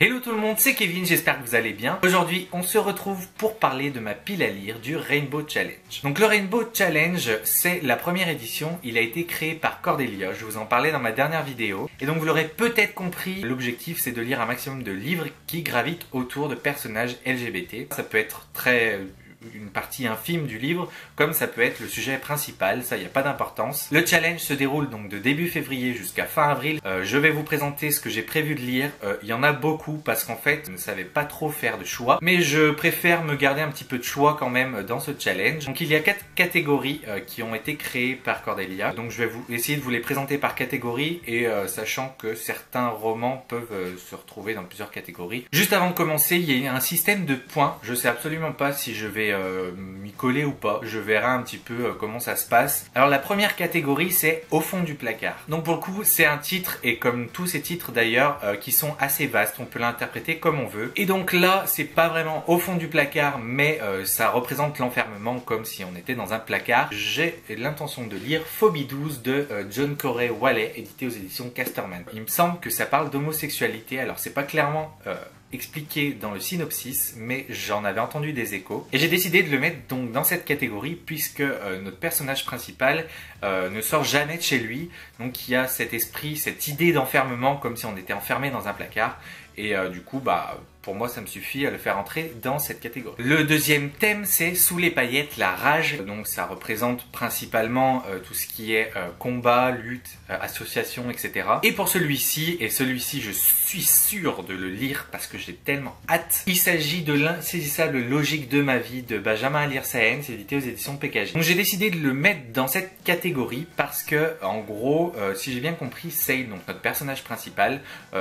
Hello tout le monde, c'est Kevin, j'espère que vous allez bien. Aujourd'hui, on se retrouve pour parler de ma pile à lire du Rainbow Challenge. Donc le Rainbow Challenge, c'est la première édition, il a été créé par Cordelia, je vous en parlais dans ma dernière vidéo. Et donc vous l'aurez peut-être compris, l'objectif c'est de lire un maximum de livres qui gravitent autour de personnages LGBT. Ça peut être une partie infime du livre, comme ça peut être le sujet principal, ça y a pas d'importance. Le challenge se déroule donc de début février jusqu'à fin avril. Je vais vous présenter ce que j'ai prévu de lire. Il y en a beaucoup parce qu'en fait, je ne savais pas trop faire de choix, mais je préfère me garder un petit peu de choix quand même dans ce challenge. Donc il y a 4 catégories qui ont été créées par Cordelia. Donc je vais essayer de vous les présenter par catégorie et sachant que certains romans peuvent se retrouver dans plusieurs catégories. Juste avant de commencer, il y a un système de points. Je sais absolument pas si je vais m'y coller ou pas. Je verrai un petit peu comment ça se passe. Alors la première catégorie, c'est au fond du placard. Donc pour le coup, c'est un titre, et comme tous ces titres d'ailleurs, qui sont assez vastes. On peut l'interpréter comme on veut. Et donc là, c'est pas vraiment au fond du placard, mais ça représente l'enfermement comme si on était dans un placard. J'ai l'intention de lire Phobie 12 de John Corey Wallet, édité aux éditions Casterman. Il me semble que ça parle d'homosexualité. Alors c'est pas clairement expliqué dans le synopsis, mais j'en avais entendu des échos. Et j'ai décidé de le mettre donc dans cette catégorie puisque notre personnage principal ne sort jamais de chez lui. Donc il y a cet esprit, cette idée d'enfermement comme si on était enfermé dans un placard. Et du coup, pour moi, ça me suffit à le faire entrer dans cette catégorie. Le deuxième thème, c'est Sous les paillettes, la rage. Donc ça représente principalement tout ce qui est combat, lutte, association, etc. Et pour celui-ci, je suis sûr de le lire parce que j'ai tellement hâte. Il s'agit de L'insaisissable logique de ma vie de Benjamin Alirsaen, c'est édité aux éditions PKG. Donc j'ai décidé de le mettre dans cette catégorie parce que, en gros, si j'ai bien compris, Sale, donc notre personnage principal,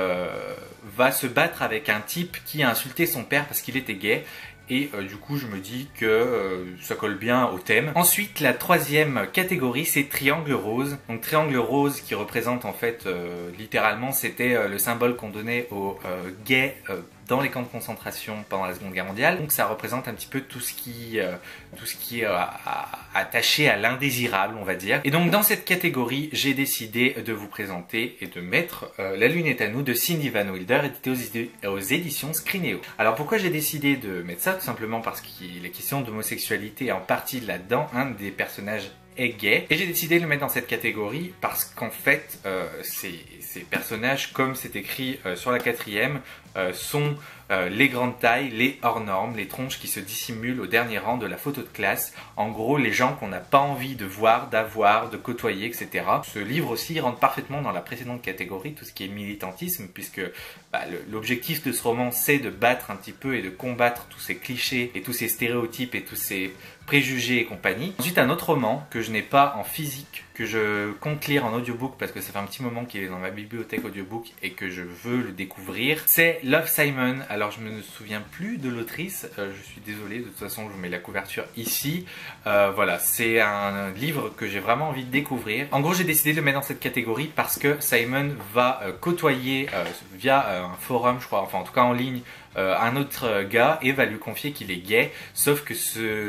va se battre avec un type qui a insulté son père parce qu'il était gay. Et du coup, je me dis que ça colle bien au thème. Ensuite, la troisième catégorie, c'est Triangle Rose. Donc Triangle Rose qui représente en fait, littéralement, c'était le symbole qu'on donnait aux gays dans les camps de concentration pendant la Seconde Guerre mondiale. Donc ça représente un petit peu tout ce qui est attaché à l'indésirable, on va dire. Et donc dans cette catégorie, j'ai décidé de vous présenter et de mettre La Lune est à nous de Cindy Van Wilder, édité aux éditions Scrineo. Alors pourquoi j'ai décidé de mettre ça? Tout simplement parce qu'il est question d'homosexualité en partie là-dedans. Un des personnages est gay. Et j'ai décidé de le mettre dans cette catégorie parce qu'en fait, ces personnages, comme c'est écrit sur la 4e, sont les grandes tailles, les hors normes, les tronches qui se dissimulent au dernier rang de la photo de classe. En gros, les gens qu'on n'a pas envie de voir, d'avoir, de côtoyer, etc. Ce livre aussi rentre parfaitement dans la précédente catégorie, tout ce qui est militantisme, puisque l'objectif de ce roman, c'est de battre un petit peu et de combattre tous ces clichés et tous ces stéréotypes et tous ces préjugés et compagnie. Ensuite, un autre roman que je n'ai pas en physique, que je compte lire en audiobook parce que ça fait un petit moment qu'il est dans ma bibliothèque audiobook et que je veux le découvrir, c'est Love Simon. Alors je me souviens plus de l'autrice, je suis désolé, de toute façon je vous mets la couverture ici. Voilà, c'est un livre que j'ai vraiment envie de découvrir. En gros, j'ai décidé de le mettre dans cette catégorie parce que Simon va côtoyer via un forum, je crois, enfin en tout cas en ligne, un autre gars et va lui confier qu'il est gay, sauf que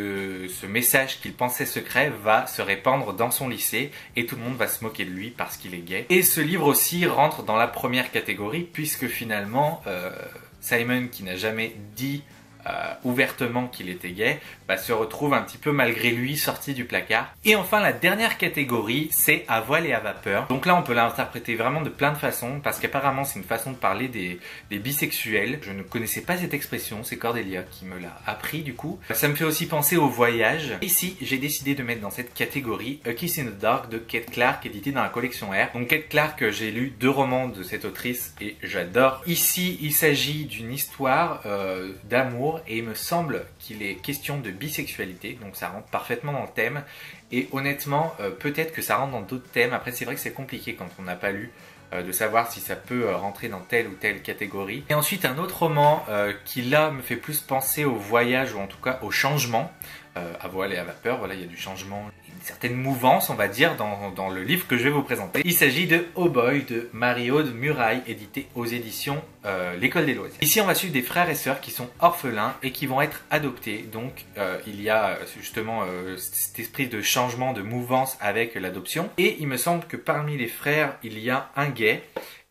ce message qu'il pensait secret va se répandre dans son lycée et tout le monde va se moquer de lui parce qu'il est gay. Et ce livre aussi rentre dans la première catégorie puisque finalement Simon, qui n'a jamais dit ouvertement qu'il était gay, se retrouve un petit peu malgré lui sorti du placard. Et enfin, la dernière catégorie, c'est À voile et à vapeur. Donc là, on peut l'interpréter vraiment de plein de façons, parce qu'apparemment, c'est une façon de parler des bisexuels. Je ne connaissais pas cette expression, c'est Cordelia qui me l'a appris du coup. Ça me fait aussi penser au voyage. Ici, j'ai décidé de mettre dans cette catégorie A Kiss in the Dark de Kate Clark, édité dans la collection R. Donc Kate Clark, j'ai lu 2 romans de cette autrice et j'adore. Ici, il s'agit d'une histoire d'amour et il me semble qu'il est question de bisexualité, donc ça rentre parfaitement dans le thème. Et honnêtement, peut-être que ça rentre dans d'autres thèmes. Après, c'est vrai que c'est compliqué quand on n'a pas lu de savoir si ça peut rentrer dans telle ou telle catégorie. Et ensuite, un autre roman qui là me fait plus penser au voyage ou en tout cas au changement. À voile et à vapeur, voilà, il y a du changement, une certaine mouvance, on va dire, dans le livre que je vais vous présenter. Il s'agit de Oh Boy de Marie-Aude Muraille, édité aux éditions L'École des Loisirs. Ici, on va suivre des frères et sœurs qui sont orphelins et qui vont être adoptés. Donc, il y a justement cet esprit de changement, de mouvance avec l'adoption. Et il me semble que parmi les frères, il y a un gay.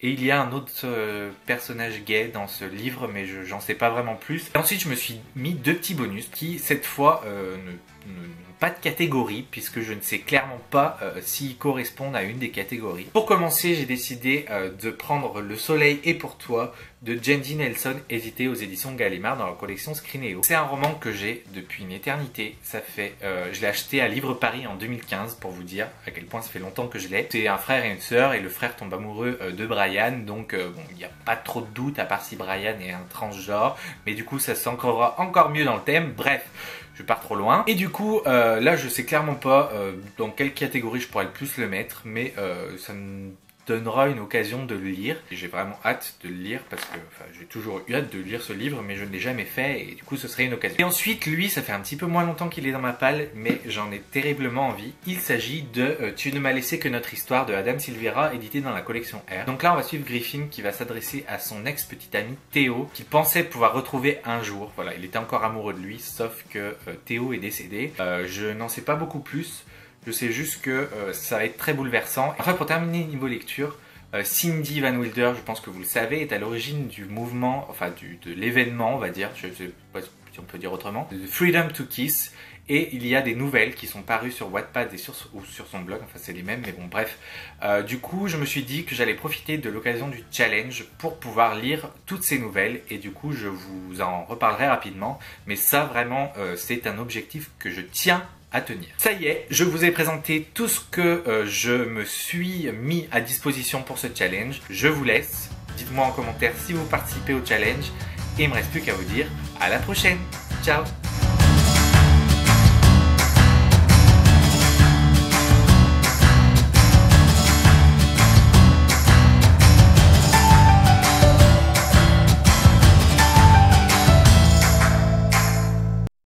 Et il y a un autre personnage gay dans ce livre, mais j'en sais pas vraiment plus. Et ensuite, je me suis mis 2 petits bonus qui, cette fois, n'ont pas de catégorie, puisque je ne sais clairement pas s'ils correspondent à une des catégories. Pour commencer, j'ai décidé de prendre Le Soleil est pour toi de Jandy Nelson, édité aux éditions Gallimard dans la collection Scrineo. C'est un roman que j'ai depuis une éternité. Ça fait, je l'ai acheté à Livre Paris en 2015 pour vous dire à quel point ça fait longtemps que je l'ai. C'est un frère et une sœur et le frère tombe amoureux de Brian, donc bon, il n'y a pas trop de doute à part si Brian est un transgenre, mais du coup ça s'ancrera encore mieux dans le thème. Bref. Je pars trop loin. Et du coup, là, je sais clairement pas dans quelle catégorie je pourrais le plus le mettre, mais ça me donnera une occasion de le lire. J'ai vraiment hâte de le lire parce que j'ai toujours eu hâte de lire ce livre, mais je ne l'ai jamais fait et du coup, ce serait une occasion. Et ensuite, lui, ça fait un petit peu moins longtemps qu'il est dans ma palle, mais j'en ai terriblement envie. Il s'agit de Tu ne m'as laissé que notre histoire de Adam Silvera, édité dans la collection R. Donc là, on va suivre Griffin qui va s'adresser à son ex-petit ami Théo, qu'il pensait pouvoir retrouver un jour. Voilà, il était encore amoureux de lui, sauf que Théo est décédé. Je n'en sais pas beaucoup plus. Je sais juste que ça va être très bouleversant. Enfin, pour terminer niveau lecture, Cindy Van Wilder, je pense que vous le savez, est à l'origine du mouvement, enfin de l'événement, on va dire, je ne sais pas si on peut dire autrement, de Freedom to Kiss. Et il y a des nouvelles qui sont parues sur Wattpad et sur son blog, enfin c'est les mêmes, mais bon bref. Du coup, je me suis dit que j'allais profiter de l'occasion du challenge pour pouvoir lire toutes ces nouvelles. Et du coup, je vous en reparlerai rapidement. Mais ça, vraiment, c'est un objectif que je tiens à tenir. Ça y est, je vous ai présenté tout ce que je me suis mis à disposition pour ce challenge. Je vous laisse. Dites-moi en commentaire si vous participez au challenge. Et il ne me reste plus qu'à vous dire à la prochaine. Ciao!